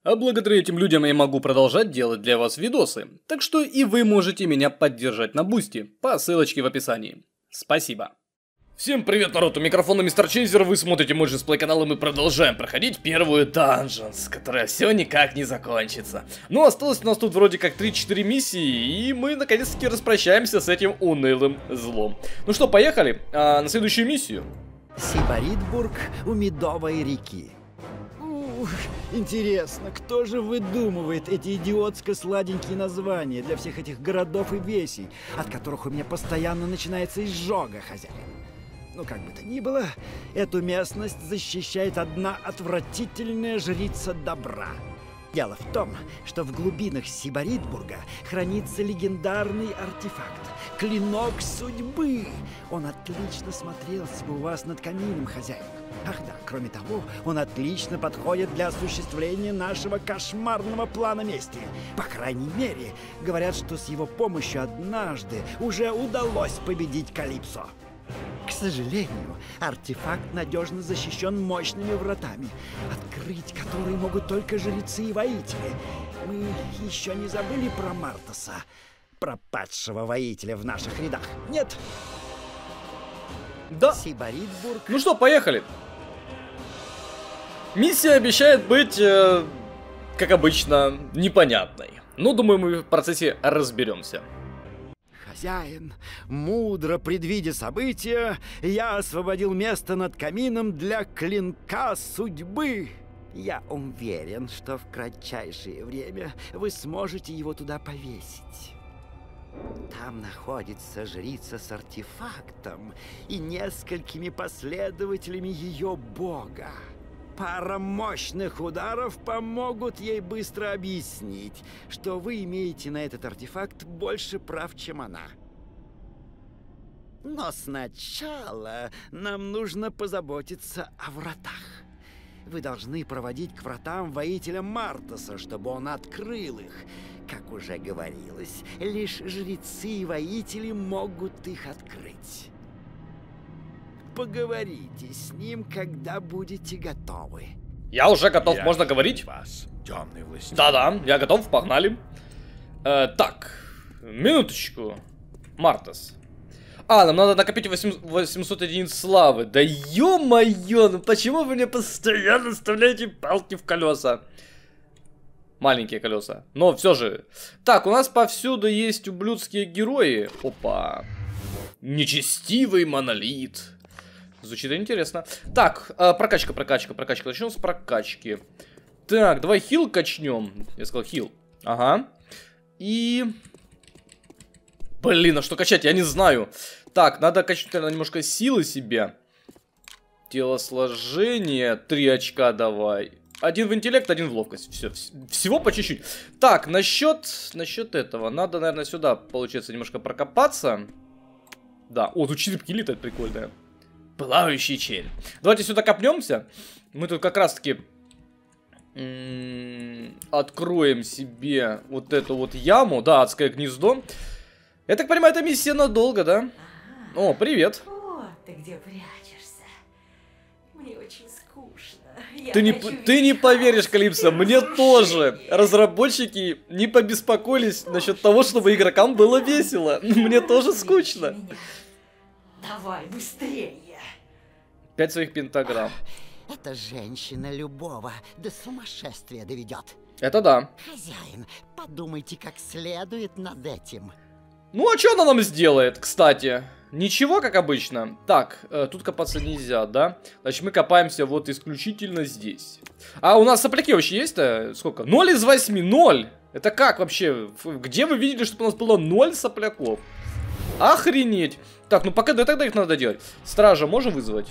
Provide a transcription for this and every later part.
А благодаря этим людям я могу продолжать делать для вас видосы. Так что и вы можете меня поддержать на Бусти по ссылочке в описании. Спасибо. Всем привет, народ, у микрофона Мистер Чейзер, вы смотрите мой Джесплей канал, и мы продолжаем проходить первую Dungeons, которая все никак не закончится. Ну, осталось у нас тут вроде как 3-4 миссии, и мы наконец-таки распрощаемся с этим унылым злом. Ну что, поехали на следующую миссию. Сибаритбург у Медовой реки. Ух, интересно, кто же выдумывает эти идиотско-сладенькие названия для всех этих городов и весей, от которых у меня постоянно начинается изжога, хозяин? Ну, как бы то ни было, эту местность защищает одна отвратительная жрица добра. Дело в том, что в глубинах Сибаритбурга хранится легендарный артефакт – Клинок Судьбы. Он отлично смотрелся бы у вас над камином, хозяин. Ах да, кроме того, он отлично подходит для осуществления нашего кошмарного плана мести. По крайней мере, говорят, что с его помощью однажды уже удалось победить Калипсо. К сожалению, артефакт надежно защищен мощными вратами, открыть которые могут только жрецы и воители. Мы еще не забыли про Мартаса, пропадшего воителя в наших рядах, нет? Да. Сибаритбург. Ну что, поехали. Миссия обещает быть, как обычно, непонятной. Но думаю, мы в процессе разберемся. Хозяин, мудро предвидя события, я освободил место над камином для Клинка Судьбы. Я уверен, что в кратчайшее время вы сможете его туда повесить. Там находится жрица с артефактом и несколькими последователями ее бога. Пара мощных ударов помогут ей быстро объяснить, что вы имеете на этот артефакт больше прав, чем она. Но сначала нам нужно позаботиться о вратах. Вы должны проводить к вратам воителя Мартаса, чтобы он открыл их. Как уже говорилось, лишь жрецы и воители могут их открыть. Поговорите с ним, когда будете готовы. Я уже готов, можно говорить? Да-да, я готов, погнали. Так, минуточку. Мартас. Нам надо накопить 800 единиц славы. Да ё-моё, ну почему вы мне постоянно вставляете палки в колеса? Маленькие колеса. Но все же. Так, у нас повсюду есть ублюдские герои. Опа. Нечестивый монолит. Звучит интересно. Так, прокачка. Начнем с прокачки. Так, давай хил качнем. Я сказал хил. Ага. И... Блин, а что качать? Я не знаю. Так, надо качать, наверное, немножко силы себе. Телосложение. 3 очка давай. 1 в интеллект, 1 в ловкость. Все, всего по чуть-чуть. Так, насчет этого. Надо, наверное, сюда, получается, немножко прокопаться. Да. О, тут черепки летают прикольные. Плавающий чель. Давайте сюда копнемся. Мы тут как раз-таки откроем себе вот эту вот яму. Да, адское гнездо. Я так понимаю, это миссия надолго, да? Ага. О, привет. Вот ты где прячешься. Мне очень скучно. Ты не поверишь, Калипсо, мне тоже. Разработчики не побеспокоились насчет того, чтобы игрокам было весело. Мне тоже скучно. Давай быстрее. 5 своих пентаграмм. Эта женщина любого до сумасшествия доведет. Это да. Хозяин, подумайте как следует над этим. Ну, а что она нам сделает, кстати? Ничего, как обычно. Так, тут копаться нельзя, да? Значит, мы копаемся вот исключительно здесь. А у нас сопляки вообще есть-то? Сколько? 0 из 8, 0! Это как вообще? Где вы видели, чтобы у нас было 0 сопляков? Охренеть! Так, ну пока да, тогда их надо делать. Стража можем вызвать?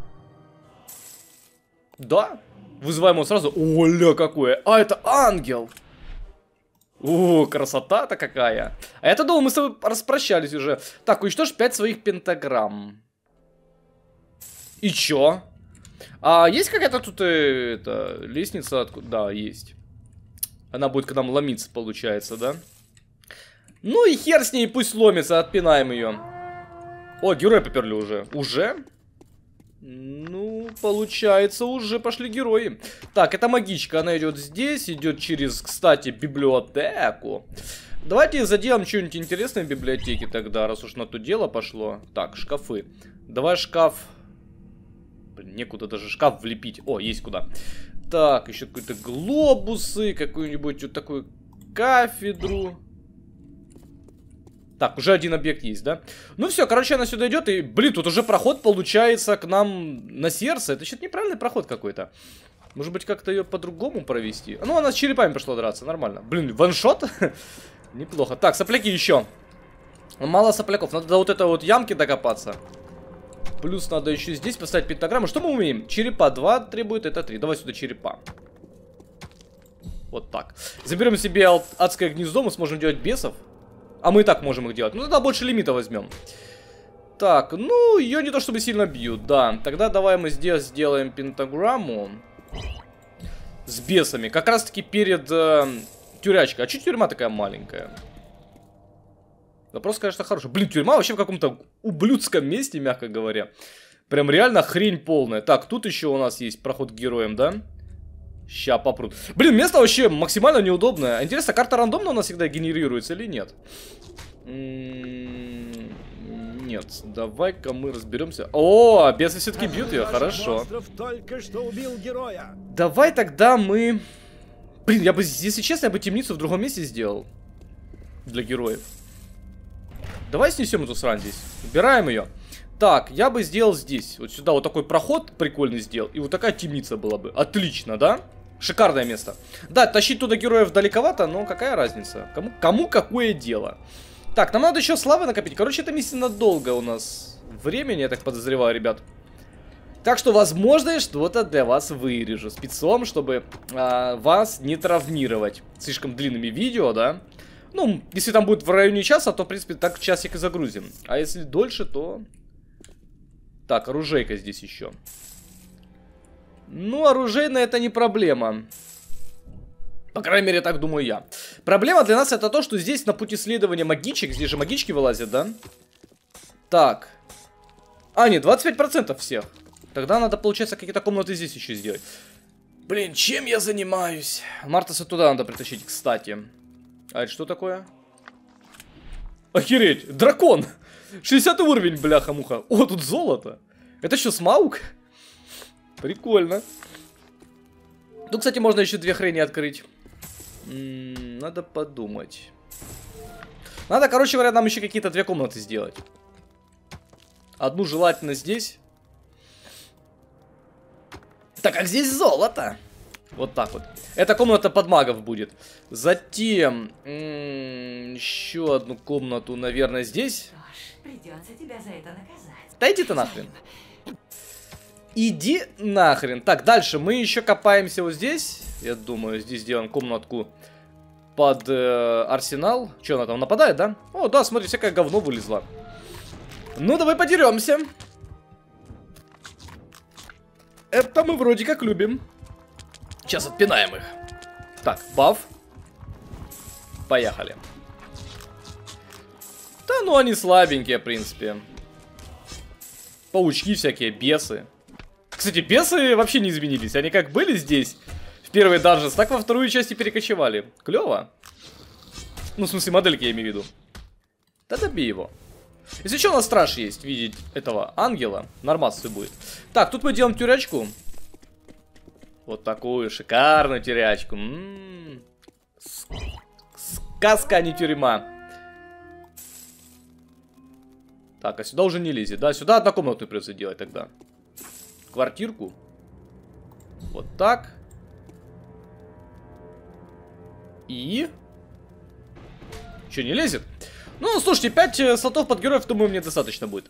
Да. Вызываем его сразу. Оля, какое! А, это ангел! О, красота-то какая! А я-то думал, мы с тобой распрощались уже. Так, уничтожь 5 своих пентаграмм. И чё? А есть какая-то тут лестница? Откуда? Да, есть. Она будет к нам ломиться, получается, да? Ну и хер с ней, пусть ломится, отпинаем ее. О, герои поперли уже. Уже? Ну, получается, уже пошли герои. Так, это магичка, она идет здесь, идет через, кстати, библиотеку. Давайте заделаем что-нибудь интересное в библиотеке тогда, раз уж на то дело пошло. Так, шкафы. Давай шкаф... Блин, некуда даже шкаф влепить. О, есть куда. Так, еще какие-то глобусы, какую-нибудь вот такую кафедру. Так, уже один объект есть, да? Ну все, короче, она сюда идет, и, блин, тут уже проход получается к нам на сердце. Это что-то неправильный проход какой-то. Может быть, как-то ее по-другому провести? Ну, она с черепами пошла драться, нормально. Блин, ваншот? Неплохо. Так, сопляки еще. Мало сопляков, надо до вот этой вот ямки докопаться. Плюс надо еще здесь поставить пентаграмму. Что мы умеем? Черепа 2 требует, это 3. Давай сюда черепа. Вот так. Заберем себе адское гнездо, мы сможем делать бесов. А мы и так можем их делать. Ну, тогда больше лимита возьмем. Так, ну, ее не то чтобы сильно бьют, да. Тогда давай мы здесь сделаем пентаграмму. С бесами. Как раз таки перед тюрячкой. А чуть тюрьма такая маленькая? Вопрос, конечно, хороший. Блин, тюрьма вообще в каком-то ублюдском месте, мягко говоря. Прям реально хрень полная. Так, тут еще у нас есть проход к героям, да? Ща попрут. Блин, место вообще максимально неудобное. Интересно, карта рандомно у нас всегда генерируется или нет? Нет, давай-ка мы разберемся. О, бесы все-таки бьют ее, хорошо. Только что убил героя. Давай тогда мы... Блин, я бы, если честно, я бы темницу в другом месте сделал. Для героев. Давай снесем эту срань здесь. Убираем ее. Так, я бы сделал здесь. Вот сюда вот такой проход прикольный сделал. И вот такая темница была бы. Отлично, да? Шикарное место. Да, тащить туда героев далековато, но какая разница? Кому какое дело? Так, нам надо еще славы накопить. Короче, это миссия надолго у нас времени, я так подозреваю, ребят. Так что, возможно, я что-то для вас вырежу спецом, чтобы вас не травмировать слишком длинными видео, да? Ну, если там будет в районе часа, то, в принципе, так часик и загрузим. А если дольше, то... Так, оружейка здесь еще. Ну, оружейная это не проблема. По крайней мере, так думаю я. Проблема для нас это то, что здесь на пути следования магичек, здесь же магички вылазят, да? Так. А, нет, 25% всех. Тогда надо, получается, какие-то комнаты здесь еще сделать. Блин, чем я занимаюсь? Мартаса туда надо притащить, кстати. А это что такое? Охереть, дракон! 60 уровень, бляха-муха. О, тут золото. Это что, смаук? Прикольно. Тут, кстати, можно еще две хрени открыть. Надо подумать. Надо, короче говоря, нам еще какие-то две комнаты сделать. Одну желательно здесь. Так как здесь золото. Вот так вот. Эта комната под магов будет. Затем еще одну комнату, наверное, здесь. Что ж, придется тебя за это наказать. Да иди ты нахрен. Иди нахрен. Так, дальше мы еще копаемся вот здесь. Я думаю, здесь сделаем комнатку под арсенал. Че, она там нападает, да? О, да, смотри, всякое говно вылезло. Ну, давай подеремся. Это мы вроде как любим. Сейчас отпинаем их. Так, баф. Поехали. Да, ну они слабенькие, в принципе. Паучки всякие, бесы. Кстати, бесы вообще не изменились. Они как были здесь в первой данжес, так во вторую часть и перекочевали. Клево. Ну, в смысле, модельки я имею в виду. Да добей его. Если что, у нас страж есть видеть этого ангела. Нормас все будет. Так, тут мы делаем тюрячку. Вот такую шикарную тюрячку. Сказка, а не тюрьма. Так, а сюда уже не лезет. Да, сюда однокомнатную придется делать тогда. Квартирку. Вот так. И... Что, не лезет? Ну, слушайте, 5 слотов под героев, думаю, мне достаточно будет.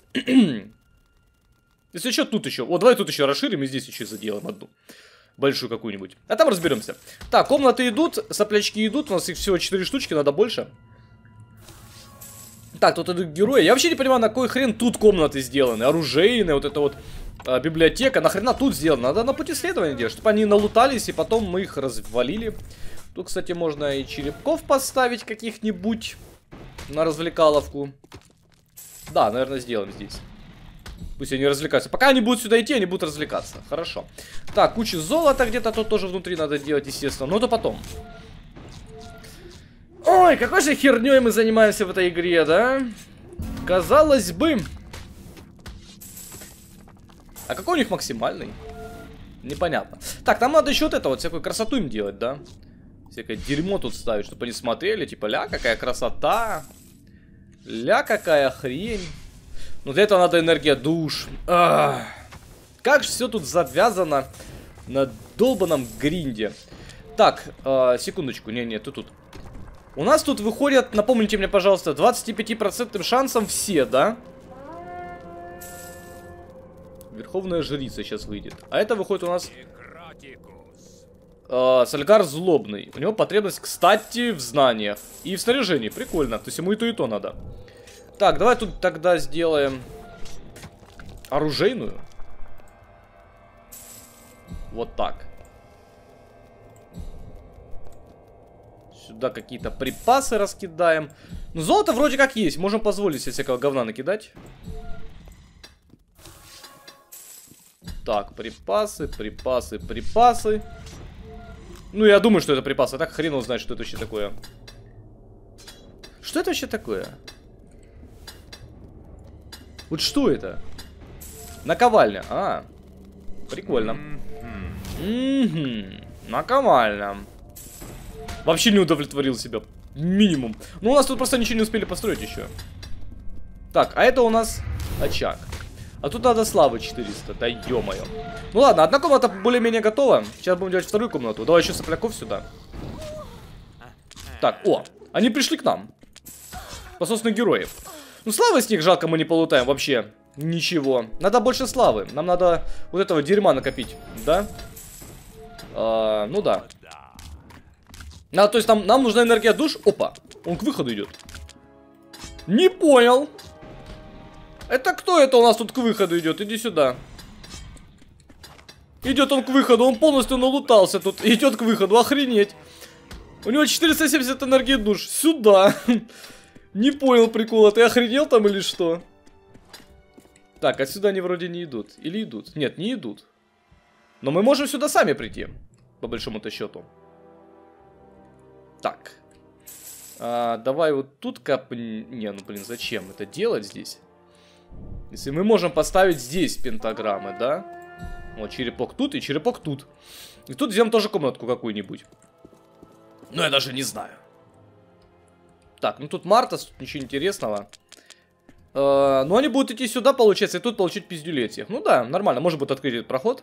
Если что, тут еще. О, давай тут еще расширим и здесь еще заделаем одну. Большую какую-нибудь. А там разберемся. Так, комнаты идут, соплячки идут. У нас их всего 4 штучки, надо больше. Так, тут идут герои. Я вообще не понимаю, на кой хрен тут комнаты сделаны. Оружейные, вот это вот библиотека. Нахрена тут сделано? Надо на пути следования делать, чтобы они налутались, и потом мы их развалили. Тут, кстати, можно и черепков поставить каких-нибудь на развлекаловку. Да, наверное, сделаем здесь. Пусть они развлекаются. Пока они будут сюда идти, они будут развлекаться. Хорошо. Так, куча золота где-то тут тоже внутри надо делать, естественно. Но это потом. Ой, какой же херней мы занимаемся в этой игре, да? Казалось бы. А какой у них максимальный? Непонятно. Так, нам надо еще вот это вот, всякую красоту им делать, да? Всякое дерьмо тут ставить, чтобы они смотрели. Типа, ля, какая красота. Ля, какая хрень. Ну, для этого надо энергия душ. Ах. Как же все тут завязано на долбаном гринде. Так, секундочку. Не, ты тут. У нас тут выходят, напомните мне, пожалуйста, 25% шансом все, да? Верховная жрица сейчас выйдет. А это выходит у нас... Сальгар злобный. У него потребность, кстати, в знаниях. И в снаряжении. Прикольно. То есть ему и то надо. Так, давай тут тогда сделаем... оружейную. Вот так. Сюда какие-то припасы раскидаем. Ну, золото вроде как есть. Можем позволить себе всякого говна накидать. Так, припасы. Ну, я думаю, что это припасы. А так хрен его знает, что это вообще такое. Что это вообще такое? Вот что это? Наковальня. А, прикольно. Наковальня. Вообще не удовлетворил себя. Минимум. Ну, у нас тут просто ничего не успели построить еще. Так, а это у нас очаг. А тут надо славы 400. Да ё-моё. Ну ладно, одна комната более-менее готова. Сейчас будем делать вторую комнату. Давай еще сопляков сюда. Так, о, они пришли к нам. Пососные герои. Ну, славы с них жалко, мы не полутаем вообще. Ничего. Надо больше славы. Нам надо вот этого дерьма накопить. Да? Ну да. То есть нам нужна энергия душ. Опа, он к выходу идет. Не понял. Это кто это у нас тут к выходу идет? Иди сюда. Идет он к выходу, он полностью налутался тут. Идет к выходу, охренеть. У него 470 энергии душ. Сюда. Не понял прикола, ты охренел там или что? Так, отсюда они вроде не идут. Или идут? Нет, не идут. Но мы можем сюда сами прийти. По большому-то счету. Так. Давай вот тут капнем. Не, ну блин, зачем это делать здесь? Если мы можем поставить здесь пентаграммы, да? Вот черепок тут и черепок тут. И тут сделаем тоже комнатку какую-нибудь. Ну, я даже не знаю. Так, ну тут Мартас, тут ничего интересного. Но они будут идти сюда, получается, и тут получить пиздюлей этих. Ну да, нормально, может быть открыть этот проход.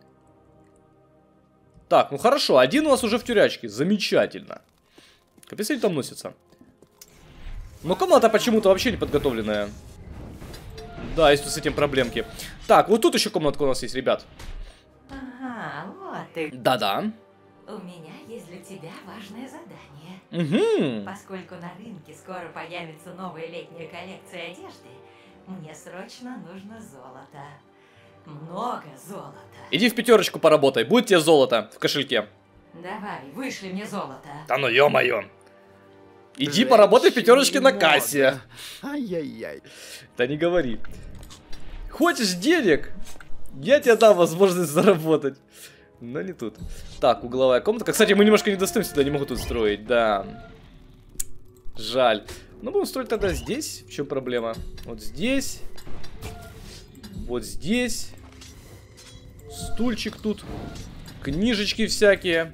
Так, ну хорошо, один у нас уже в тюрячке, замечательно. Капец, они там носятся. Но комната почему-то вообще не подготовленная. Да, есть тут с этим проблемки. Так, вот тут еще комнатка у нас есть, ребят. Ага, вот ты. Да-да. У меня есть для тебя важное задание. Угу. Поскольку на рынке скоро появится новая летняя коллекция одежды, мне срочно нужно золото. Много золота. Иди в пятерочку поработай, будет тебе золото в кошельке. Давай, вышли мне золото. Да ну ё-моё. Иди поработай в пятерочке на кассе. Ай-яй-яй. Да не говори. Хочешь денег? Я тебе дам возможность заработать. Но не тут. Так, угловая комната. Кстати, мы немножко не достаем сюда, не могу тут строить. Да. Жаль. Ну, будем строить тогда здесь. В чем проблема? Вот здесь. Вот здесь. Стульчик тут. Книжечки всякие.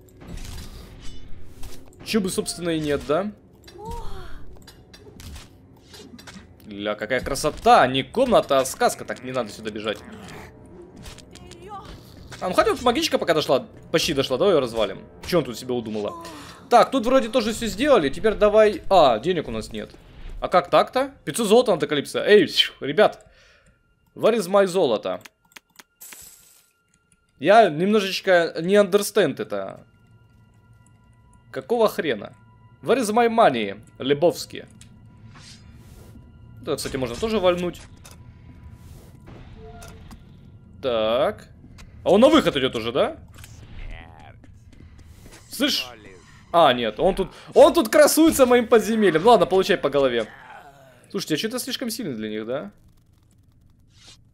Чё бы, собственно, и нет, да? Ля, какая красота! Не комната, а сказка. Так, не надо сюда бежать. Ну хотя вот магичка пока дошла, почти дошла, давай ее развалим. Че он тут себе удумала? Так, тут вроде тоже все сделали, теперь давай... денег у нас нет. А как так-то? 500 золота надо, Калипсо. Эй, ребят, where is my золото? Я немножечко не understand это. Какого хрена? Where is my money, Лебовский? Да, кстати, можно тоже вальнуть. Так... А он на выход идет уже, да? Слышь? Нет, он тут красуется моим подземельем. Ладно, получай по голове. Слушайте, а что-то слишком сильно для них, да?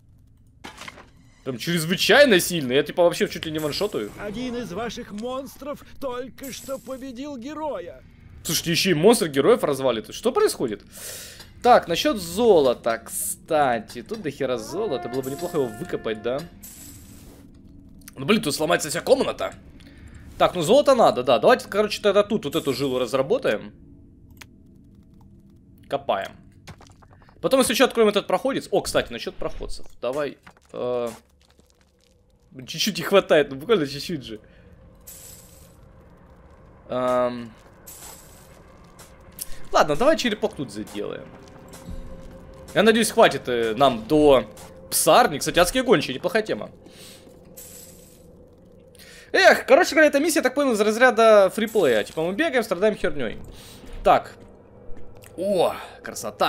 Прям чрезвычайно сильный. Я типа вообще чуть ли не ваншотаю. Один из ваших монстров только что победил героя. Слушайте, еще и монстры героев развалит. Что происходит? Так, насчет золота, кстати. Тут до хера золота. Было бы неплохо его выкопать, да? Ну, блин, тут сломается вся комната. Так, ну золото надо, да. Давайте, короче, тогда тут вот эту жилу разработаем. Копаем. Потом, если еще откроем этот проходец. О, кстати, насчет проходцев. Давай. Чуть-чуть не хватает, ну буквально чуть-чуть же. Ладно, давай черепок тут заделаем. Я надеюсь, хватит нам до псарни. Кстати, адские гончие, неплохая тема. Эх, короче говоря, эта миссия, я так понял, из разряда фриплея. Типа мы бегаем, страдаем херней. Так. О, красота.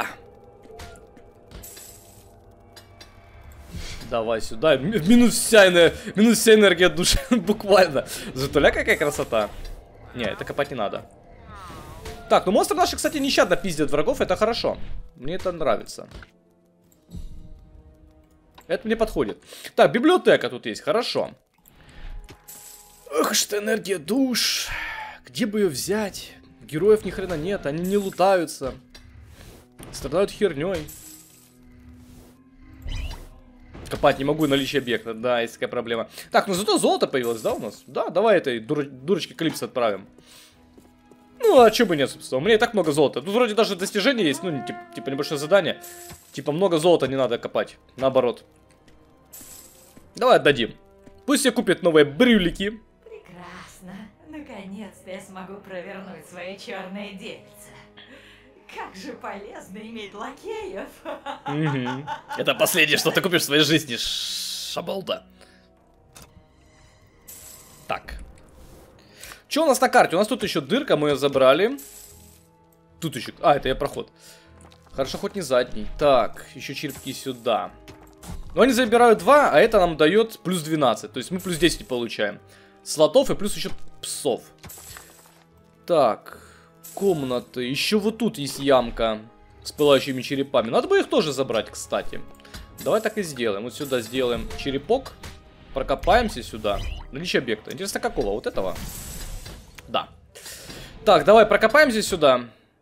Давай сюда. Минус вся энергия души. Буквально. Затуля какая красота. Не, это копать не надо. Так, ну монстры наши, кстати, нещадно пиздят врагов. Это хорошо. Мне это нравится. Это мне подходит. Так, библиотека тут есть. Хорошо. Ох, что энергия душ. Где бы ее взять? Героев ни хрена нет. Они не лутаются. Страдают херней. Копать не могу, наличие объекта. Да, есть такая проблема. Так, ну зато золото появилось, да, у нас? Да, давай этой дурочке Калипсо отправим. Ну, а чё бы нет, собственно. У меня и так много золота. Тут вроде даже достижения есть. Ну, типа небольшое задание. Типа много золота не надо копать. Наоборот. Давай отдадим. Пусть себе купит новые брюлики. Прекрасно. Наконец-то я смогу провернуть свои черные дельца. Как же полезно иметь лакеев. Это последнее, что ты купишь в своей жизни, шабалда. Так. Что у нас на карте? У нас тут еще дырка, мы ее забрали. Тут еще... А, это я проход. Хорошо, хоть не задний. Так, еще черепки сюда. Но они забирают 2, а это нам дает плюс 12. То есть мы плюс 10 получаем. Слотов и плюс еще псов. Так... Комнаты. Еще вот тут есть ямка с пылающими черепами. Надо бы их тоже забрать, кстати. Давай так и сделаем. Вот сюда сделаем черепок. Прокопаемся сюда. Наличие объекта. Интересно, какого? Вот этого? Да. Так, давай прокопаемся сюда.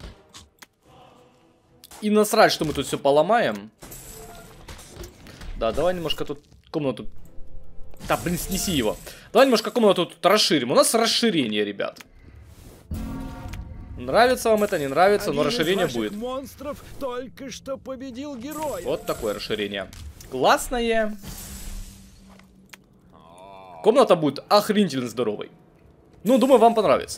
И насрать, что мы тут все поломаем. Да, давай немножко тут комнату... Да, блин, снеси его. Давай немножко комнату тут расширим. У нас расширение, ребят. Нравится вам это, не нравится, но расширение будет. Монстров только что победил героя. Вот такое расширение. Классное. Комната будет охренительно здоровой. Ну, думаю, вам понравится.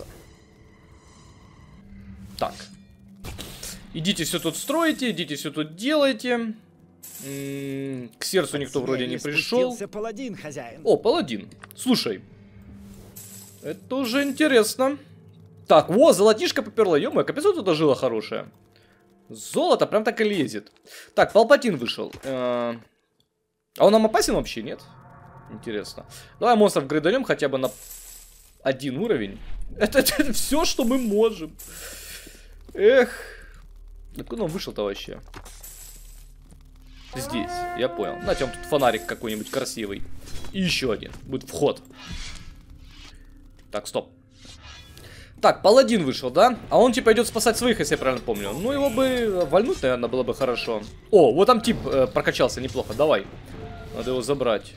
Так. Идите все тут строите, идите все тут делайте. К сердцу никто вроде не пришел. Паладин, хозяин. О, паладин. Слушай. Это уже интересно. Так, во, золотишко поперло. Ё-моё, капец, туда жила хорошая. Золото прям так и лезет. Так, Палпатин вышел. А он нам опасен вообще, нет? Интересно. Давай монстров грейданем хотя бы на 1 уровень. Это все, что мы можем. Эх. Откуда он вышел-то вообще? Здесь, я понял. Знаете, он тут фонарик какой-нибудь красивый. И еще один. Будет вход. Так, стоп. Так, паладин вышел, да? А он типа идет спасать своих, если я правильно помню. Ну, его бы вальнуть, наверное, было бы хорошо. О, вот там тип прокачался неплохо. Давай. Надо его забрать.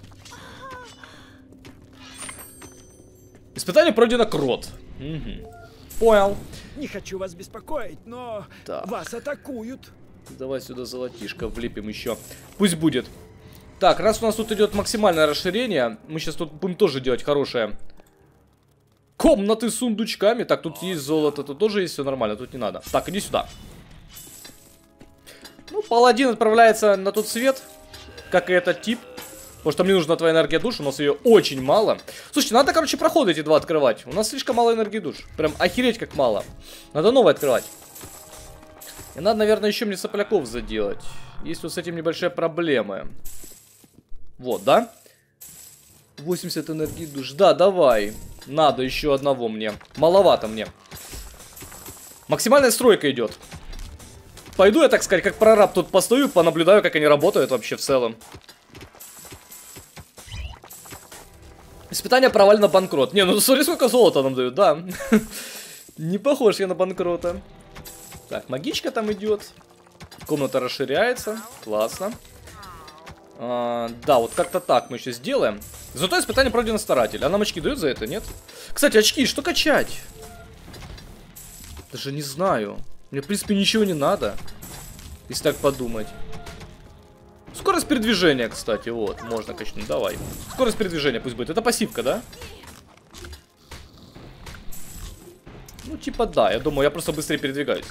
Испытание пройдено крот. Угу. Понял. Не хочу вас беспокоить, но так. Вас атакуют. Давай сюда золотишко влепим еще. Пусть будет. Так, раз у нас тут идет максимальное расширение, мы сейчас тут будем тоже делать хорошее. Комнаты с сундучками. Так, тут есть золото, тут тоже есть, все нормально, тут не надо. Так, иди сюда. Ну, паладин отправляется на тот свет, как и этот тип. Потому что мне нужна твоя энергия душ, у нас ее очень мало. Слушайте, надо, короче, проходы эти 2 открывать. У нас слишком мало энергии душ. Прям охереть как мало. Надо новые открывать. И надо, наверное, еще мне сопляков заделать. Есть вот с этим небольшие проблемы. Вот, да? 80 энергии душ. Да, давай. Надо еще одного мне. Маловато мне. Максимальная стройка идет. Пойду я, так сказать, как прораб тут постою, понаблюдаю, как они работают вообще в целом. Испытание провалено, банкрот. Не, ну смотри, сколько золота нам дают, да. Не похож я на банкрота. Так, магичка там идет. Комната расширяется. Классно. Да, вот как-то так мы еще сделаем. Зато испытание пройдено старатель. А нам очки дают за это, нет? Кстати, очки, что качать? Даже не знаю. Мне, в принципе, ничего не надо. Если так подумать. Скорость передвижения, кстати, вот. Можно качнуть, давай. Скорость передвижения пусть будет. Это пассивка, да? Ну, типа да. Я думаю, я просто быстрее передвигаюсь.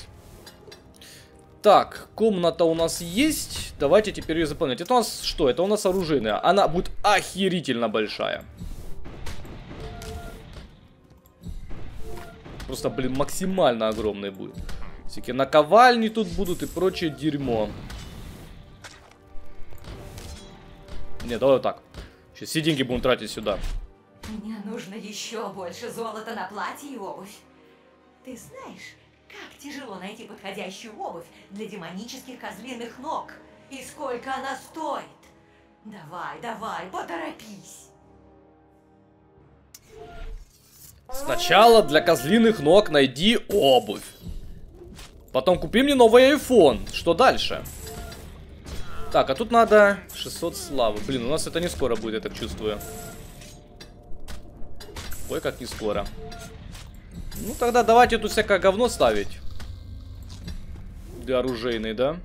Так, комната у нас есть. Давайте теперь ее заполнять. Это у нас что? Это у нас оружейная. Она будет охерительно большая. Просто, блин, максимально огромная будет. Всякие наковальни тут будут и прочее дерьмо. Не, давай вот так. Сейчас все деньги будем тратить сюда. Мне нужно еще больше золота на платье и обувь. Ты знаешь, как тяжело найти подходящую обувь для демонических козлиных ног? И сколько она стоит? Давай, давай, поторопись. Сначала для козлиных ног найди обувь. Потом купи мне новый iPhone. Что дальше? Так, а тут надо 600 славы. Блин, у нас это не скоро будет, я так чувствую. Ой, как не скоро. Ну, тогда давайте тут всякое говно ставить. Для оружейной, да?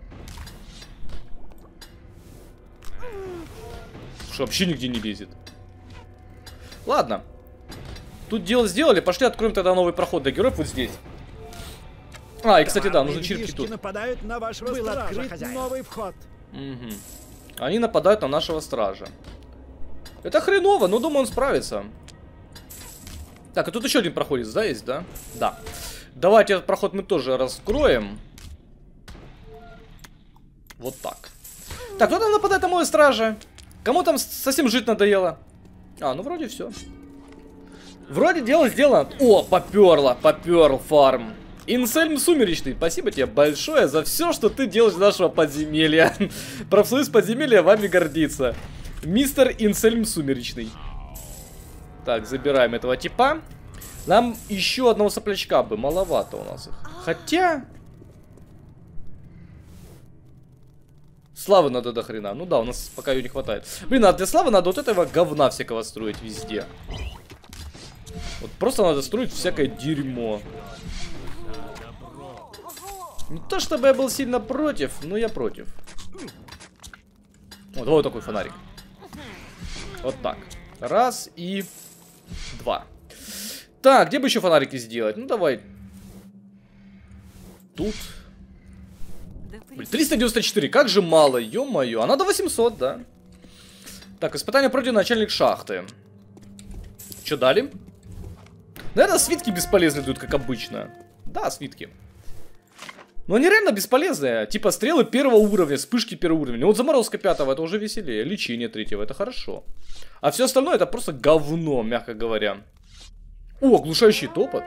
Что вообще нигде не лезет. Ладно. Тут дело сделали. Пошли откроем тогда новый проход для героев вот здесь. А, и, кстати, да, нужны черепки тут. Нападают на вашего стража, открыт новый вход. Угу. Они нападают на нашего стража. Это хреново, но думаю, он справится. Так, а тут еще один проходец, да, есть, да? Да. Давайте этот проход мы тоже раскроем. Вот так. Так, кто там нападает на моего стража? Кому там совсем жить надоело? А, ну вроде все. Вроде дело сделано. О, поперл фарм. Инсельм Сумеречный, спасибо тебе большое за все, что ты делаешь для нашего подземелья. Профсоюз подземелья вами гордится. Мистер Инсельм Сумеречный. Так, забираем этого типа. Нам еще одного соплячка бы, маловато у нас их. Хотя... Славы надо до хрена. Ну да, у нас пока ее не хватает. Блин, а для славы надо вот этого говна всякого строить везде. Вот просто надо строить всякое дерьмо. Не то чтобы я был сильно против, но я против. Вот, вот такой фонарик. Вот так. Раз и два. Так, где бы еще фонарики сделать? Ну давай. Тут. Блин, 394, как же мало, ё-моё. А надо 800, да. Так, испытание пройдено, начальник шахты. Что дали? Наверное, свитки бесполезны тут, как обычно. Да, свитки. Но они реально бесполезные. Типа стрелы первого уровня, вспышки первого уровня. Вот заморозка 5-го, это уже веселее. Лечение 3-го, это хорошо. А все остальное это просто говно, мягко говоря. О, оглушающий топот.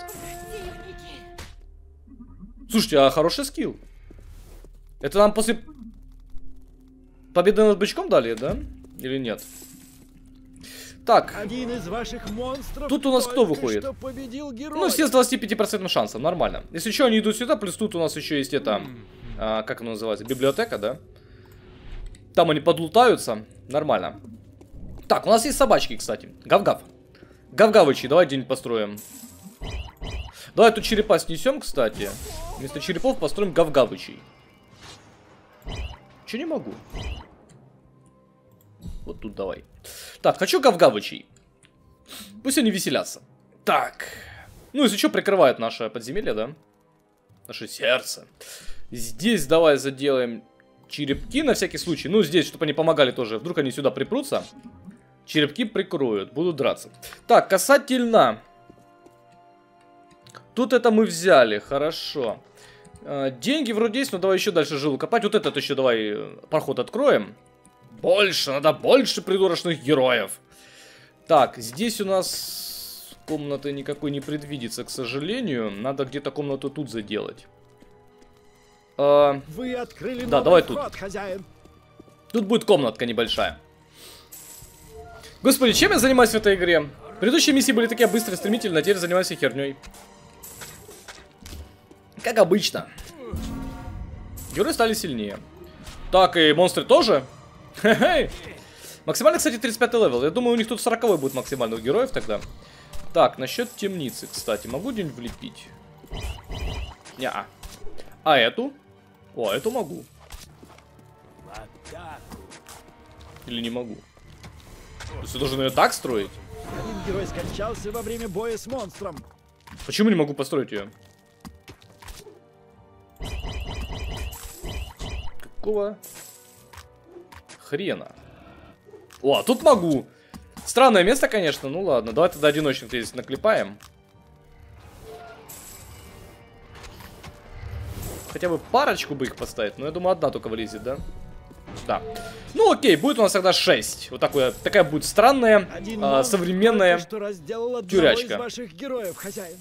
Слушайте, а хороший скилл. Это нам после победы над бычком дали, да? Или нет? Так. Один из ваших монстров тут у нас кто выходит? Ну, все с 25% шансом, нормально. Если еще они идут сюда, плюс тут у нас еще есть это... как оно называется? Библиотека, да? Там они подлутаются. Нормально. Так, у нас есть собачки, кстати. Гав-гав. Гав-гавычи, давай где-нибудь построим. Давай тут черепа снесем, кстати. Вместо черепов построим гав-гавычей. Че не могу? Вот тут давай. Так, хочу гав-гавычей. Пусть они веселятся. Так. Ну, если что, прикрывают наше подземелье, да? Наше сердце. Здесь давай заделаем черепки на всякий случай. Ну, здесь, чтобы они помогали тоже. Вдруг они сюда припрутся. Черепки прикроют, будут драться. Так, касательно. Тут это мы взяли, хорошо. Деньги вроде есть, но давай еще дальше жилу копать. Вот этот еще давай проход откроем. Больше, надо больше придурочных героев. Так, здесь у нас комнаты никакой не предвидится, к сожалению. Надо где-то комнату тут заделать. Вы открыли да, давай вход, тут. Хозяин. Тут будет комнатка небольшая. Господи, чем я занимаюсь в этой игре? Предыдущие миссии были такие быстрые, стремительные, а теперь занимаемся херней. Как обычно. Герои стали сильнее. Так, и монстры тоже? Хе-хей. Максимально, кстати, 35 левел. Я думаю, у них тут 40 будет максимально у героев тогда. Так, насчет темницы, кстати. Могу где-нибудь влепить? Неа. А эту? О, эту могу. Или не могу? То есть я должен ее так строить? Один герой скончался во время боя с монстром. Почему не могу построить ее? Какого хрена? О, тут могу. Странное место, конечно. Ну ладно, давай тогда одиночник здесь наклепаем. Хотя бы парочку бы их поставить. Но я думаю, одна только влезет, да? Да. Ну окей, будет у нас тогда 6. Вот такая будет странная, современная тюрячка. Ваших героев, хозяин.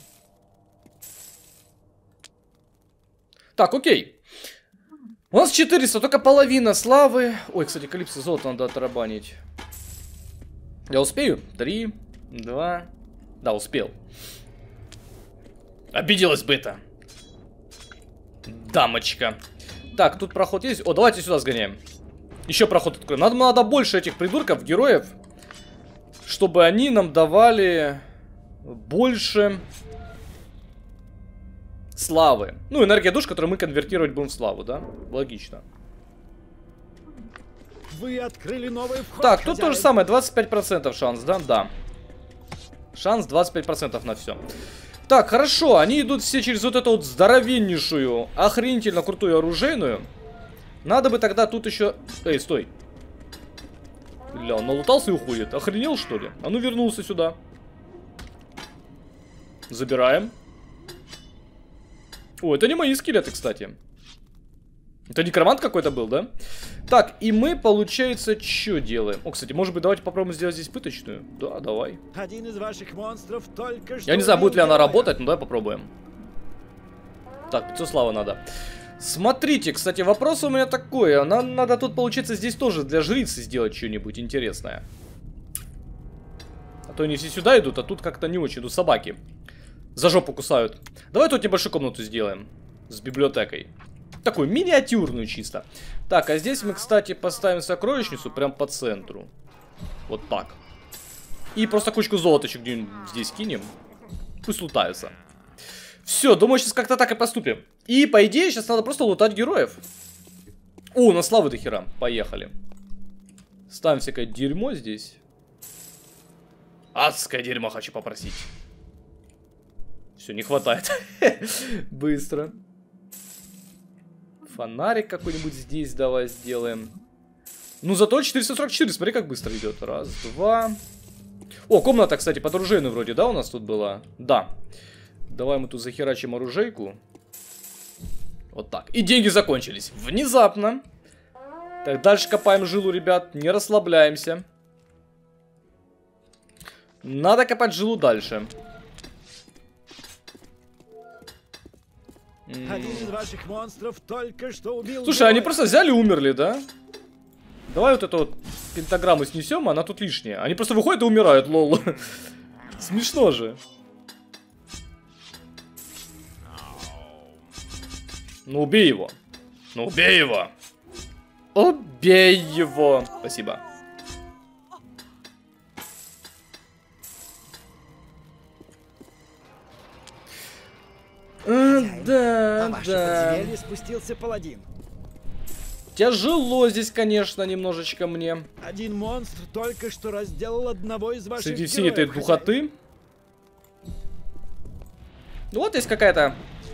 Так, окей. У нас 400, только половина славы. Ой, кстати, Калипсо золото надо отрабанить. Я успею? 3, 2. Да, успел. Обиделась бы это. Дамочка. Так, тут проход есть. О, давайте сюда сгоняем. Еще проход откроем. Надо больше этих придурков, героев, чтобы они нам давали больше славы. Ну, энергия душ, которую мы конвертировать будем в славу, да? Логично. Вы открыли новый вход, так, тут то же самое, 25% шанс, да? Да. Шанс 25% на все. Так, хорошо, они идут все через вот эту вот здоровеннейшую, охренительно крутую оружейную. Надо бы тогда тут еще... Эй, стой. Бля, он налутался и уходит. Охренел, что ли? А ну, вернулся сюда. Забираем. О, это не мои скелеты, кстати. Это некромант какой-то был, да? Так, и мы, получается, что делаем? О, кстати, может быть, давайте попробуем сделать здесь пыточную? Да, давай. Один из ваших монстров только что... Я не знаю, будет ли она работать, но давай попробуем. Так, 500 славы надо. Смотрите, кстати, вопрос у меня такой. Нам надо тут, получается, здесь тоже для жрицы сделать что-нибудь интересное. А то они все сюда идут, а тут как-то не очень. Тут собаки за жопу кусают. Давай тут небольшую комнату сделаем. С библиотекой. Такую миниатюрную чисто. Так, а здесь мы, кстати, поставим сокровищницу прям по центру. Вот так. И просто кучку золоточек где-нибудь здесь кинем. Пусть лутаются. Все, думаю, сейчас как-то так и поступим. И, по идее, сейчас надо просто лутать героев. О, у нас славы до хера. Поехали. Ставим всякое дерьмо здесь. Адское дерьмо хочу попросить. Все, не хватает. Быстро. Фонарик какой-нибудь здесь давай сделаем. Ну, зато 444, смотри, как быстро идет. Раз, два. О, комната, кстати, под оружейную вроде, да, у нас тут была? Да. Давай мы тут захерачим оружейку. Вот так. И деньги закончились. Внезапно. Так, дальше копаем жилу, ребят. Не расслабляемся. Надо копать жилу дальше. Один из ваших монстров только что убил... Слушай, они просто взяли и умерли, да? Давай вот эту вот пентаграмму снесем, она тут лишняя. Они просто выходят и умирают, лол. Смешно же. Ну убей его. Ну убей его. Убей его. Спасибо. Да, на ваше да. подземелье спустился паладин. Тяжело здесь, конечно, немножечко мне. Один монстр только что разделал одного из ваших Среди героев, всей этой духоты. Ну вот есть какая-то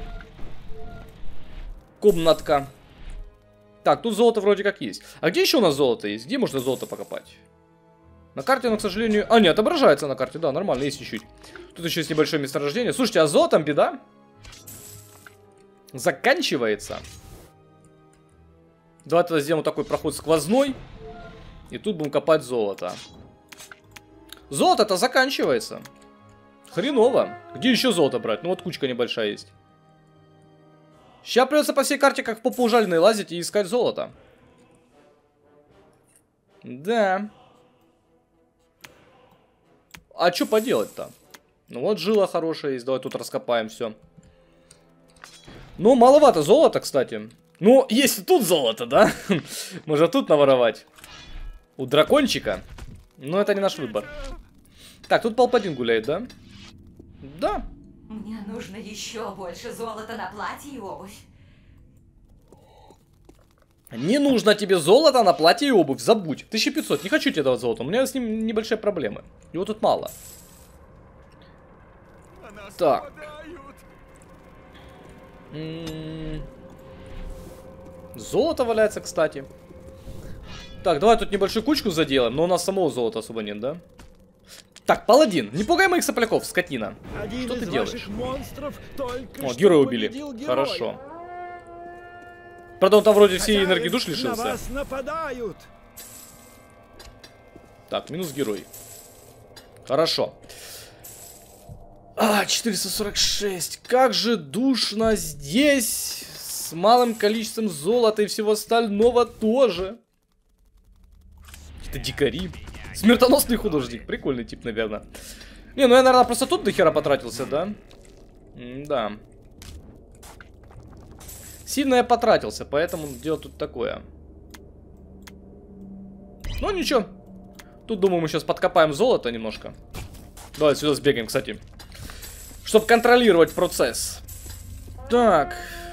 комнатка. Так, тут золото вроде как есть. А где еще у нас золото есть? Где можно золото покопать? На карте оно, к сожалению... А, нет, отображается на карте, да, нормально, есть чуть-чуть. Тут еще есть небольшое месторождение. Слушайте, а с золотом беда. Заканчивается. Давайте тогда сделаем такой проход сквозной. И тут будем копать золото. Золото-то заканчивается. Хреново. Где еще золото брать? Ну вот кучка небольшая есть. Сейчас придется по всей карте как в попу ужаленной лазить и искать золото. Да. А что поделать-то? Ну вот жила хорошая есть, давай тут раскопаем все. Ну, маловато золота, кстати. Ну, если тут золото, да? Можно тут наворовать. У дракончика. Но это не наш выбор. Так, тут Палпадин гуляет, да? Да. Мне нужно еще больше золота на платье и обувь. Не нужно тебе золото на платье и обувь, забудь. 1500, не хочу тебе давать золото, у меня с ним небольшие проблемы. Его тут мало. Так. Золото валяется, кстати. Так, давай тут небольшую кучку заделаем, но у нас самого золота особо нет, да? Так, паладин, не пугай моих сопляков, скотина. Что ты делаешь? О, героя убили. Хорошо. Правда, он там вроде всей энергии душ лишился. Так, минус герой. Хорошо. 446. Как же душно здесь. С малым количеством золота и всего остального тоже. Это дикари. Смертоносный художник. Прикольный тип, наверное. Не, ну я, наверное, просто тут до хера потратился, да? Да. Сильно я потратился, поэтому дело тут такое. Ну, ничего. Тут, думаю, мы сейчас подкопаем золото немножко. Давай сюда сбегаем, кстати. Чтобы контролировать процесс. Так.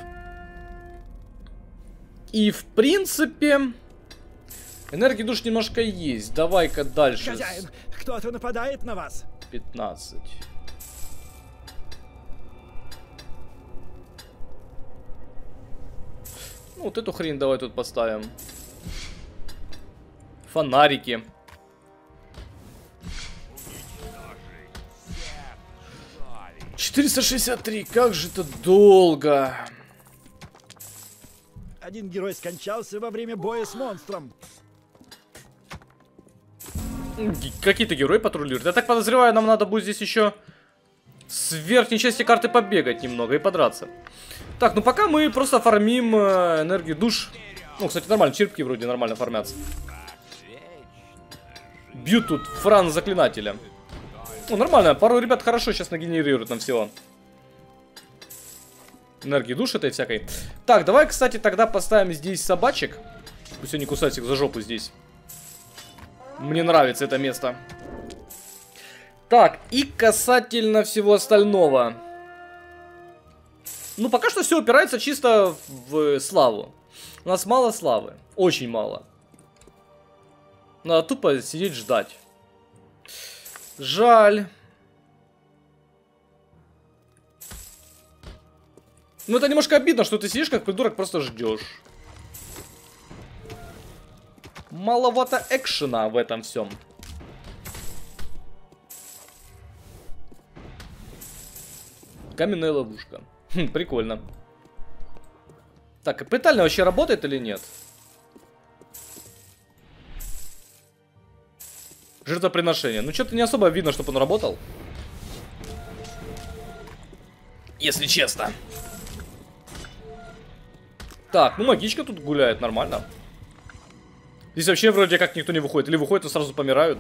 И, в принципе... Энергии душ немножко есть. Давай-ка дальше. Хозяин, кто-то нападает на вас. 15. Ну, вот эту хрень давай тут поставим. Фонарики. $463. Как же это долго. Один герой скончался во время боя с монстром. Какие-то герои патрулируют. Я так подозреваю, нам надо будет здесь еще с верхней части карты побегать немного и подраться. Так, ну пока мы просто фармим энергию душ. Ну, кстати, нормально, черепки вроде нормально фармятся. Бьют тут Фран заклинателя. Ну, нормально, пару ребят хорошо сейчас нагенерируют нам всего. Энергии душ этой всякой. Так, давай, кстати, тогда поставим здесь собачек. Пусть они кусают их за жопу здесь. Мне нравится это место. Так, и касательно всего остального. Ну, пока что все упирается чисто в славу. У нас мало славы. Очень мало. Надо тупо сидеть ждать. Жаль. Ну, это немножко обидно, что ты сидишь как придурок, просто ждешь. Маловато экшена в этом всем. Каменная ловушка. Хм, прикольно. Так, а пытально вообще работает или нет? Жертвоприношение. Ну, что-то не особо видно, чтобы он работал. Если честно. Так, ну магичка тут гуляет, нормально. Здесь вообще вроде как никто не выходит. Или выходят, но сразу помирают.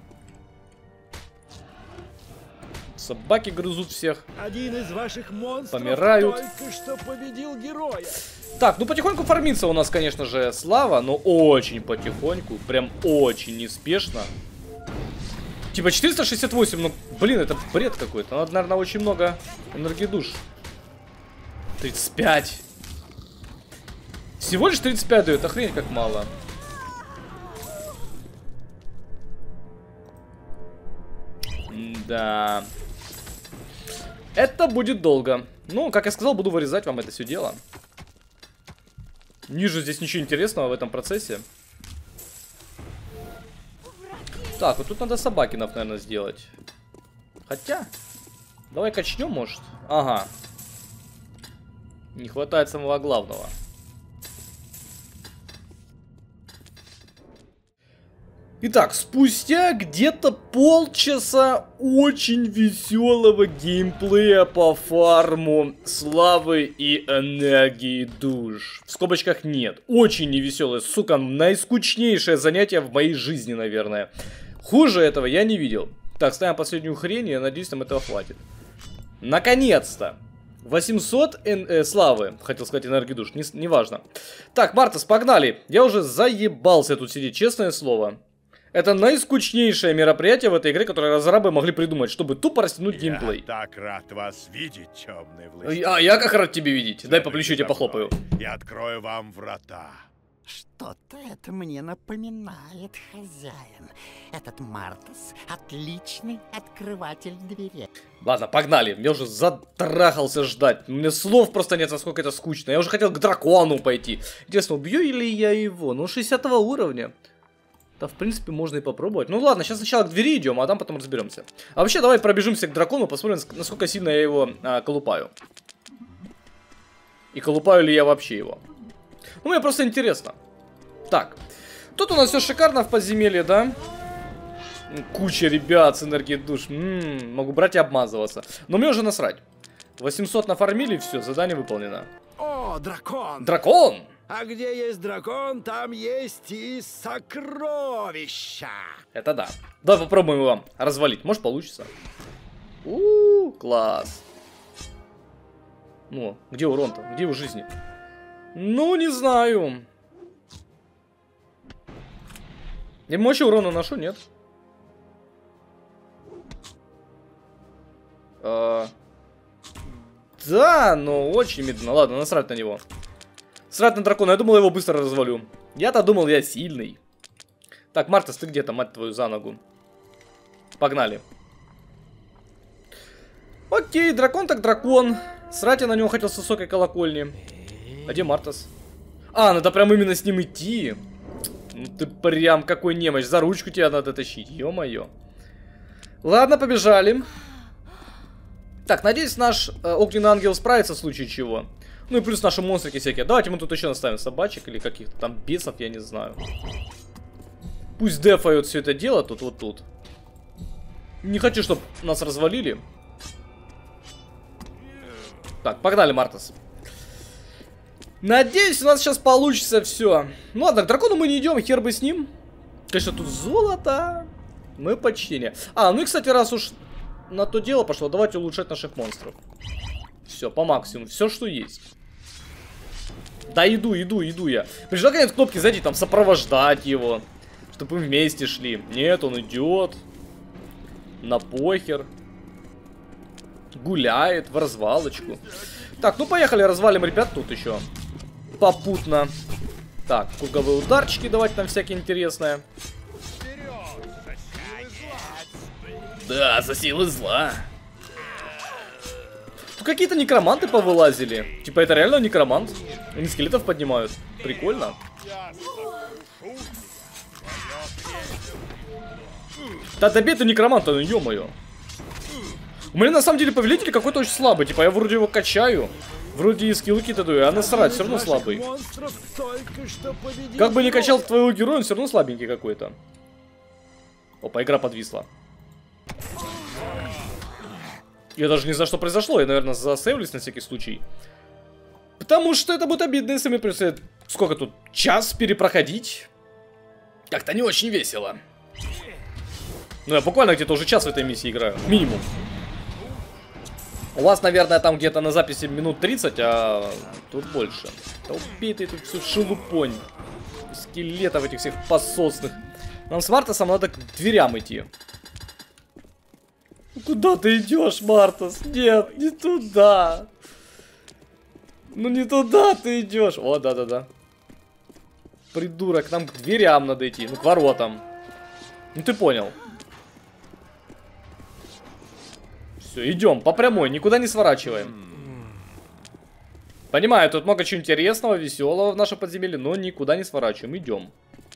Собаки грызут всех. Один из ваших монстров помирают. Только что победил героя. Так, ну потихоньку фармится у нас, конечно же, слава, но очень потихоньку. Прям очень неспешно. Типа 468, ну блин, это бред какой-то. Надо, наверное, очень много энергии душ. 35. Всего лишь 35 дает, охренеть как мало. Да. Это будет долго. Ну, как я сказал, буду вырезать вам это все дело. Не вижу здесь ничего интересного в этом процессе. Так, вот тут надо собакинов, наверное, сделать. Хотя, давай качнем, может. Ага. Не хватает самого главного. Итак, спустя где-то полчаса очень веселого геймплея по фарму славы и энергии душ. В скобочках нет. Очень невеселое, сука, наискучнейшее занятие в моей жизни, наверное. Хуже этого я не видел. Так, ставим последнюю хрень, я надеюсь, нам этого хватит. Наконец-то! 800 славы, хотел сказать энергии душ, неважно. Так, Мартас, погнали. Я уже заебался тут сидеть, честное слово. Это наискучнейшее мероприятие в этой игре, которое разрабы могли придумать, чтобы тупо растянуть геймплей. Я так рад вас видеть, темный властелин. А я как рад тебя видеть. Дай по плечу тебе похлопаю. Я открою вам врата. Что-то это мне напоминает, хозяин. Этот Мартас — отличный открыватель дверей. Ладно, погнали. Я уже затрахался ждать. У меня слов просто нет, насколько это скучно. Я уже хотел к дракону пойти. Интересно, убью ли я его? Ну, 60 уровня. Да, в принципе, можно и попробовать. Ну ладно, сейчас сначала к двери идем, а там потом разберемся. А вообще, давай пробежимся к дракону, посмотрим, насколько сильно я его колупаю. И колупаю ли я вообще его. Ну, мне просто интересно. Так, тут у нас все шикарно в подземелье, да? Куча ребят с энергией душ. Могу брать и обмазываться. Но мне уже насрать. 800 нафармили, все, задание выполнено. О, дракон! Дракон! А где есть дракон, там есть и сокровища. Это да. Давай попробуем его развалить. Может, получится. Класс. Ну, где урон-то? Где его жизни? Ну, не знаю. Я мощи урона ношу, нет? Да, но очень медленно. Ладно, насрать на него. Срать на дракона. Я думал, я его быстро развалю. Я-то думал, я сильный. Так, Мартас, ты где-то, мать твою, за ногу? Погнали. Окей, дракон так дракон. Срать я на него хотел с высокой колокольни. А где Мартас? А, надо прям именно с ним идти. Ну ты прям какой немощь. За ручку тебя надо тащить. Ё-моё. Ладно, побежали. Так, надеюсь, наш огненный ангел справится в случае чего. Ну и плюс наши монстрики всякие. Давайте мы тут еще наставим собачек или каких-то там бесов, я не знаю. Пусть дефают все это дело тут, вот тут. Не хочу, чтобы нас развалили. Так, погнали, Мартас. Надеюсь, у нас сейчас получится все. Ну ладно, к дракону мы не идем, хер бы с ним. Конечно, тут золото. Мы почтение. А, ну и, кстати, раз уж на то дело пошло, давайте улучшать наших монстров. Все, по максимуму, все, что есть. Да, иду я. Пришла конец кнопки, знаете, там, сопровождать его. Чтобы мы вместе шли. Нет, он идет. На похер. Гуляет в развалочку. Так, ну поехали, развалим ребят тут еще. Попутно. Так, круговые ударчики давать нам всякие интересные. Да, за силы зла. Тут какие-то некроманты повылазили. Типа это реально некромант. Они скелетов поднимают. Прикольно. Да добей ты некроманта, ну ё-моё. У меня на самом деле повелитель какой-то очень слабый. Типа я вроде его качаю. Вроде и скиллы какие-то даю, а насрать, все равно слабый. Как бы не качал твоего героя, он все равно слабенький какой-то. Опа, игра подвисла. Я даже не знаю, что произошло. Я, наверное, засейвлюсь на всякий случай. Потому что это будет обидно, если мне придется... Сколько тут? Час перепроходить? Как-то не очень весело. Ну, я буквально где-то уже час в этой миссии играю. Минимум. У вас, наверное, там где-то на записи минут 30, а тут больше. Да убей ты тут всю шелупонь. Скелетов этих всех пососных. Нам с Мартасом надо к дверям идти. Куда ты идешь, Мартас? Нет, не туда. Ну не туда ты идешь. О, да-да-да. Придурок, нам к дверям надо идти. Ну, к воротам. Ну ты понял. Все, идем по прямой, никуда не сворачиваем. Понимаю, тут много чего интересного, веселого в нашем подземелье, но никуда не сворачиваем, идем.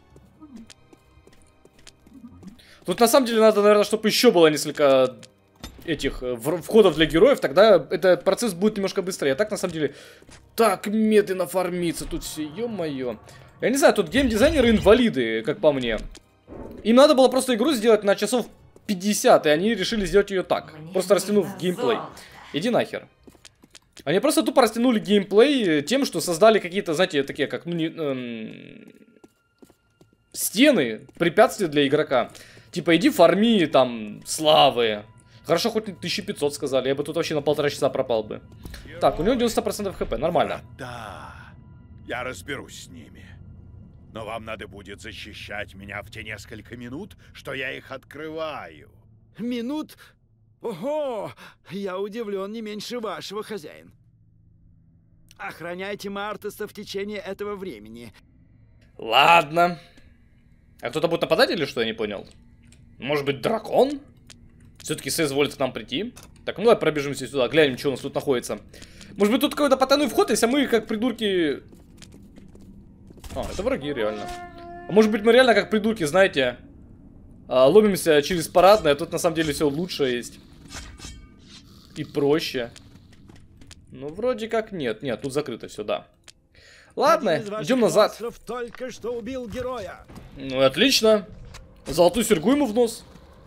Тут на самом деле надо, наверное, чтобы еще было несколько этих входов для героев, тогда этот процесс будет немножко быстрее. А так, на самом деле, так медленно фармится тут все, ё-моё. Я не знаю, тут геймдизайнеры инвалиды, как по мне. Им надо было просто игру сделать на часов 50, и они решили сделать ее так, просто растянув геймплей. Иди нахер. Они просто тупо растянули геймплей тем, что создали какие-то, знаете, такие как, ну, стены, препятствия для игрока. Типа, иди фарми там славы. Хорошо, хоть 1500 сказали, я бы тут вообще на 1,5 часа пропал бы. Так, у него 90% хп, нормально. Да, я разберусь с ними. Но вам надо будет защищать меня в те несколько минут, что я их открываю. Минут? Ого! Я удивлен не меньше вашего, хозяин. Охраняйте Мартеса в течение этого времени. Ладно. А кто-то будет нападать или что, я не понял? Может быть, дракон? Все-таки соизволит к нам прийти. Так, ну давай пробежимся сюда, глянем, что у нас тут находится. Может быть, тут какой-то потайной вход, если мы как придурки... А, это враги, реально. А может быть, мы реально как придурки, знаете, ломимся через парадное, а тут на самом деле все лучше есть. И проще. Ну, вроде как нет. Нет, тут закрыто все, да. Ладно, идем назад. Только что убил героя. Ну, отлично. Золотую серьгу ему в нос.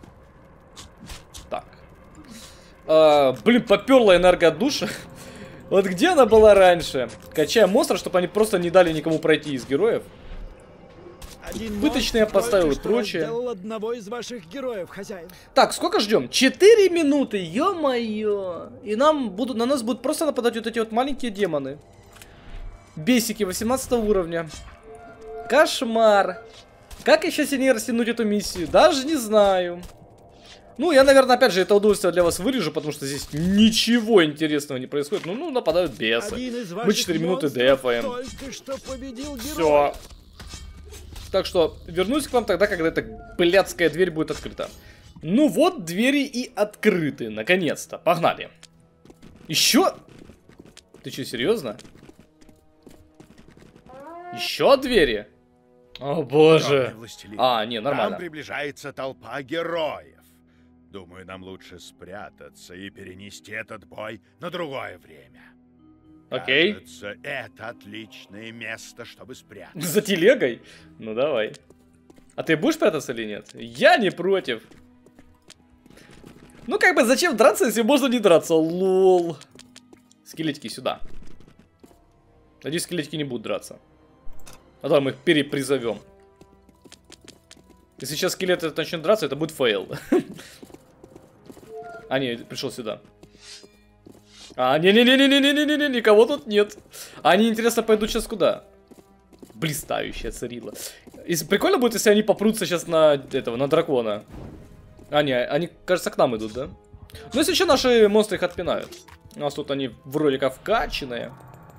Так. Блин, поперла энергоотдуша. Вот где она была раньше? Качаем монстров, чтобы они просто не дали никому пройти из героев. Пыточные поставил и прочее. Одного из ваших героев, хозяин. Так, сколько ждем? 4 минуты, ё-моё. И на нас будут просто нападать вот эти вот маленькие демоны. Бесики 18 уровня. Кошмар. Как еще сильнее растянуть эту миссию? Даже не знаю. Ну, я, наверное, опять же, это удовольствие для вас вырежу, потому что здесь ничего интересного не происходит. Ну, нападают бесы. Мы 4 минуты дефаем. Все. Так что вернусь к вам тогда, когда эта блядская дверь будет открыта. Ну вот, двери и открыты, наконец-то. Погнали. Еще? Ты что, серьезно? Еще двери? О боже. А, не, нормально. Там приближается толпа героев. Думаю, нам лучше спрятаться и перенести этот бой на другое время. Окей. Кажется, это отличное место, чтобы спрятаться. За телегой? Ну давай. А ты будешь прятаться или нет? Я не против. Ну как бы зачем драться, если можно не драться? Лол. Скелетики сюда. Надеюсь, скелетики не будут драться. А давай мы их перепризовем. Если сейчас скелеты начнут драться, это будет фейл. А, не, пришел сюда. А, не-не-не-не-не-не-не-не, никого тут нет. А они, интересно, пойдут сейчас куда? Блистающая царила. Если, прикольно будет, если они попрутся сейчас на этого, на дракона. А, не, они, кажется, к нам идут, да? Ну, если еще наши монстры их отпинают. У нас тут они вроде как вкачанные.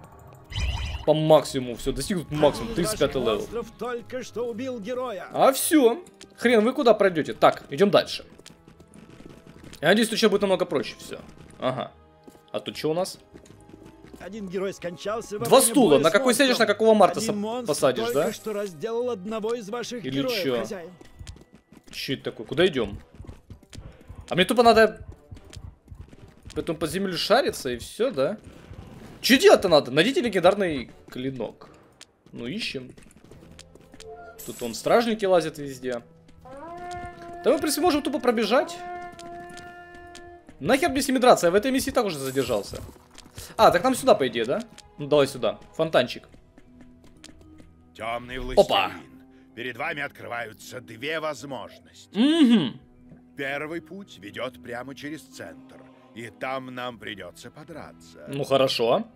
По максимуму, все, достигнут максимум, 35 левел. Только что убил героя. А все. Хрен, вы куда пройдете? Так, идем дальше. Я надеюсь, тут сейчас будет намного проще все. Ага. А тут что у нас? Один герой скончался. 2 стула. На какой сядешь, на какого Мартеса посадишь, да? Что разделал одного из ваших или героев, чё? хозяин. Че это такое? Куда идем? А мне тупо надо в этом подземелью шариться и все, да? Че делать-то надо? Найдите легендарный клинок. Ну, ищем. Тут вон стражники лазят везде. Да мы, в принципе, можем тупо пробежать. Нахер мне с ними драться? Я в этой миссии так уже задержался. А, так нам сюда, по идее, да? Ну, давай сюда. Фонтанчик. Темный властелин. Опа. Перед вами открываются 2 возможности. Угу. Первый путь ведет прямо через центр. И там нам придется подраться. Ну, хорошо.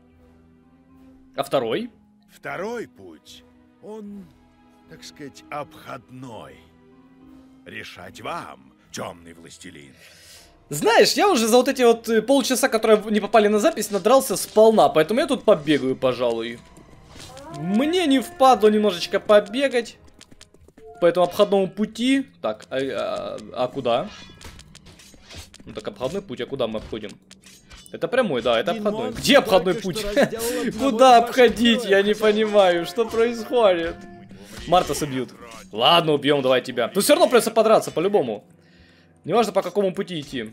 А второй? Второй путь, он, так сказать, обходной. Решать вам, темный властелин. Знаешь, я уже за вот эти вот полчаса, которые не попали на запись, надрался сполна, поэтому я тут побегаю, пожалуй. Мне не впадло немножечко побегать по этому обходному пути. Так, а куда? Ну так, обходной путь, а куда мы обходим? Это прямой, да, это обходной. Где обходной путь? Куда обходить? Я не понимаю, что происходит. Мартеса бьют. Ладно, убьем, давай тебя. Тут все равно придется подраться, по-любому. Неважно, по какому пути идти.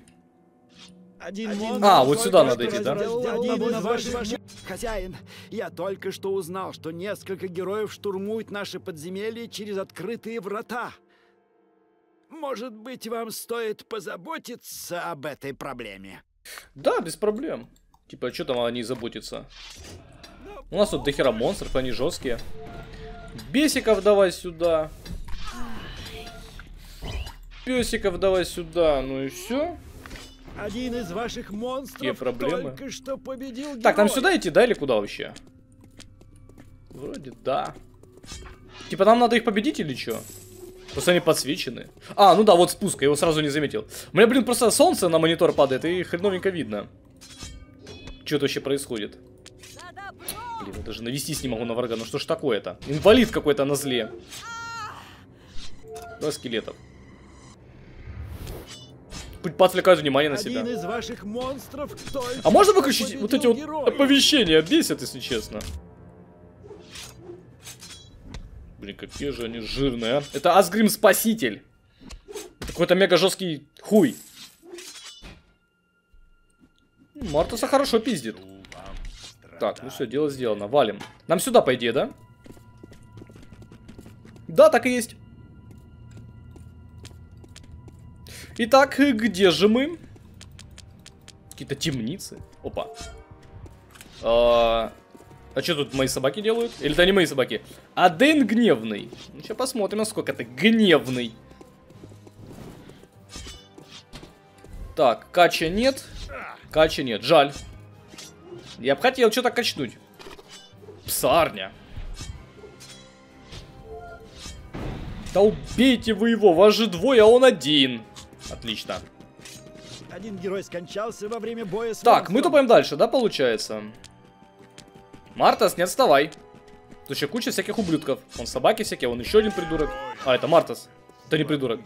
А, вот сюда надо идти, да? Хозяин, я только что узнал, что несколько героев штурмуют наши подземелья через открытые врата. Может быть, вам стоит позаботиться об этой проблеме? Да, без проблем. Типа, что там они заботятся? У нас тут дохера монстров, они жесткие. Бесиков давай сюда. песиков давай сюда. Ну и все. Один из ваших монстров проблемы? только что победил героя. Так, нам сюда идти, да, или куда вообще? Вроде да. Типа нам надо их победить или что? Просто они подсвечены. А, ну да, вот спуск, я его сразу не заметил. У меня, блин, просто солнце на монитор падает, и хреновенько видно. Что это вообще происходит? Блин, я даже навестись не могу на врага. Ну что ж такое-то? Инвалид какой-то на зле. Два скелетов. Пусть поотвлекают внимание на себя. Один из ваших монстров только А можно что выключить вот эти победил вот героя. оповещения? Бесят, если честно. Блин, какие же они жирные, а. Это Асгрим Спаситель. Какой-то мега жесткий хуй. Мартаса хорошо пиздит. Так, ну все, дело сделано. Валим. Нам сюда, по идее, да? Да, так и есть. Итак, где же мы? Какие-то темницы. Опа. А что тут мои собаки делают? Или это не мои собаки? А Дэйн гневный. Ну, сейчас посмотрим, насколько ты гневный. Так, кача нет. Кача нет, жаль. Я бы хотел что-то качнуть. Псарня. Да убейте вы его, вас же двое, а он один. Отлично. Один герой скончался во время боя с Так, мы монстром. тупаем дальше, да, получается? Мартас, не отставай. Тут еще куча всяких ублюдков. Вон собаки всякие, вон еще один придурок. А, это Мартас. Это не придурок.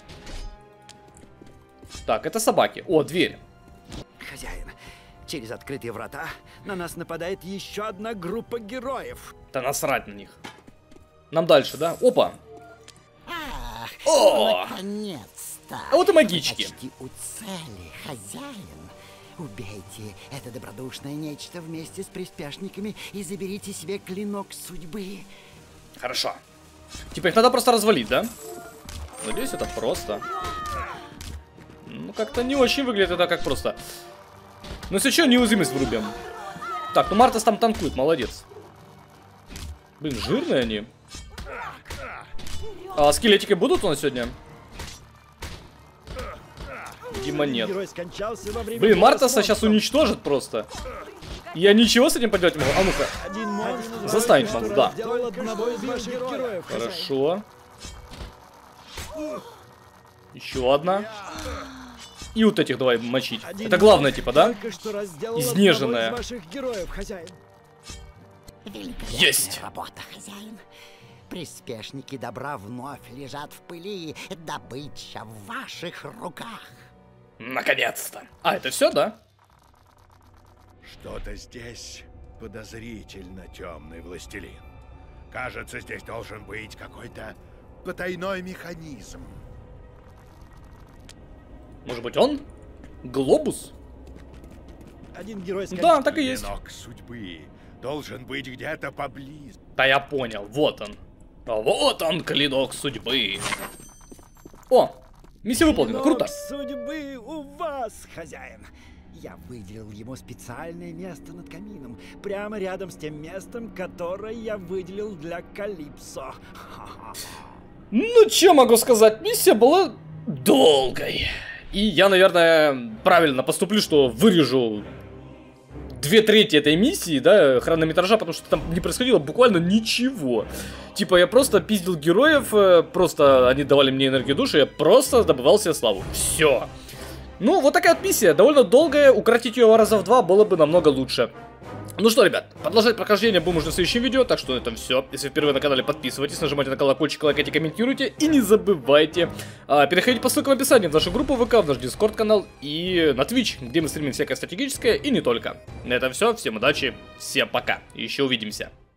Так, это собаки. О, дверь. Хозяин, через открытые врата на нас нападает еще одна группа героев. Да насрать на них. Нам дальше, да? Опа. Ах, О! наконец-то. А вот и магички. Почти у цели, хозяин. Убейте это добродушное нечто вместе с приспешниками и заберите себе клинок судьбы. Хорошо. Типа их надо просто развалить, да? Надеюсь, это просто. Ну, как-то не очень выглядит это как просто. Ну, если что, неуязвимость врубим. Так, ну Мартас там танкует, молодец. Блин, жирные они. А скелетики будут у нас сегодня? Видимо, нет. Герой скончался во время Блин, боя с Мартаса сейчас монстром. уничтожит просто. Я ничего с этим поделать не могу. А ну-ка. Один монстр Застанет только могу, что да. разделал одного из ваших героев. хозяин. Хорошо. Еще одна. И вот этих давай мочить. Один Это главное, типа, да? только что разделал Изнеженная. одного из ваших героев, хозяин. Великолепная Есть. работа, хозяин. Приспешники добра вновь лежат в пыли. Добыча в ваших руках. Наконец-то. А, это все, да? Что-то здесь подозрительно, темный властелин. Кажется, здесь должен быть какой-то потайной механизм. Может быть, он? Глобус? Один герой Да, скончался. так и есть. Клинок судьбы должен быть где-то поблизости. Да я понял, вот он. А вот он, клинок судьбы. О, миссия выполнена, круто. Судьбы у вас, хозяин. Я выделил ему специальное место над камином, прямо рядом с тем местом, которое я выделил для Калипсо. Ха-ха. Ну, что могу сказать, миссия была долгой. И я, наверное, правильно поступлю, что вырежу 2/3 этой миссии, да, хронометража, потому что там не происходило буквально ничего. Типа, я просто пиздил героев, просто они давали мне энергию души, я просто добывал себе славу. Все. Ну, вот такая вот миссия, довольно долгая, укоротить ее раза в 2 было бы намного лучше. Ну что, ребят, продолжать прохождение будем уже в следующем видео, так что на этом все. Если вы впервые на канале, подписывайтесь, нажимайте на колокольчик, лайкайте, комментируйте и не забывайте переходите по ссылкам в описании в нашу группу ВК, в наш Дискорд канал и на Twitch, где мы стримим всякое стратегическое и не только. На этом все, всем удачи, всем пока, еще увидимся.